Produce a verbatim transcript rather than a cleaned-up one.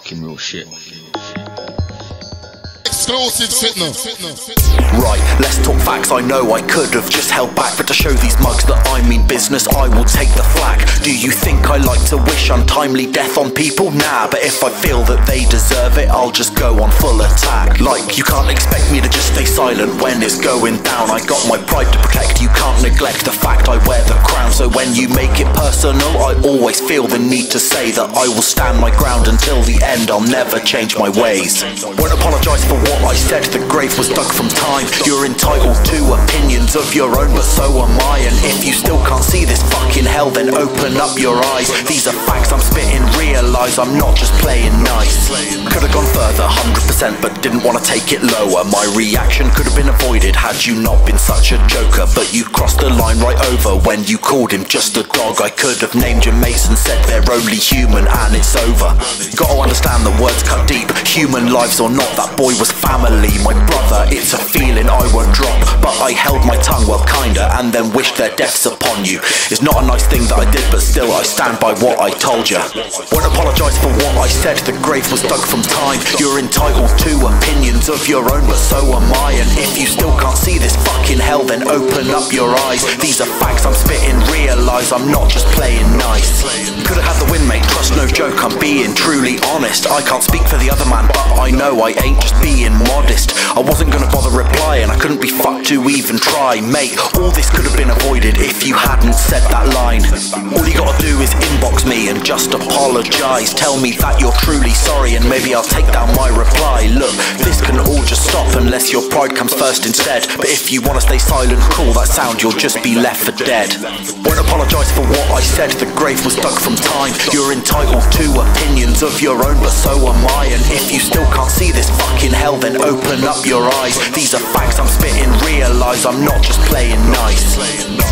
Fucking real shit. Exclusive fitna. Right, let's talk facts. I know I could have just held back, but to show these mugs that I mean business, I will take the flak. Do you think I like to wish untimely death on people? Nah, but if I feel that they deserve it, I'll just go on full attack. Like, you can't expect me to just stay silent when it's going down. I got my pride to protect, you can't neglect the fact I wear the crown. So when you make it personal, I always feel the need to say that I will stand my ground until the end. I'll never change my ways. Won't apologise for what I said, the grave was dug from time. You're entitled to opinions of your own, but so am I. And if you still can't see this fucking hell, then open up your eyes. These are facts I'm spitting, realise I'm not just playing nice. Could've gone further, one hundred percent, but didn't want to take it lower. My reaction could've been avoided had you not been such a joker. But you crossed the line right over when you called him just a dog. I could've named your mates and said they're only human and it's over. Gotta understand the words cut deep, human lives or not, that boy was family, my brother. It's a feeling I won't drop, but I held my tongue, well kinda, and then wished their deaths upon you. It's not a nice thing that I did, but still I stand by what I told you. Won't apologise for what I said, the grave was dug from time. You're entitled to opinions of your own, but so am I. And if you still can't see this fucking hell, then open up your eyes. These are facts I'm spitting, realise I'm not just playing nice. Could've had the win, mate, trust no joke, I'm being truly honest. I can't speak for the other man, but I know I ain't just being modest. I wasn't gonna bother replying, I couldn't be fucked to even try. Mate, all this could have been avoided if you hadn't said that line. All you gotta do is inbox me and just apologise. Tell me that you're truly sorry and maybe I'll take down my reply. Look, this can all just stop unless your pride comes first instead. But if you wanna stay silent, cool, that sound, you'll just be left for dead. Won't apologise for what I said, the grave was dug from time. You're entitled to opinions of your own, but so am I. And if you still can't see this fucking hell, then open up your eyes. These are facts I'm spitting, realise I'm not just playing nice.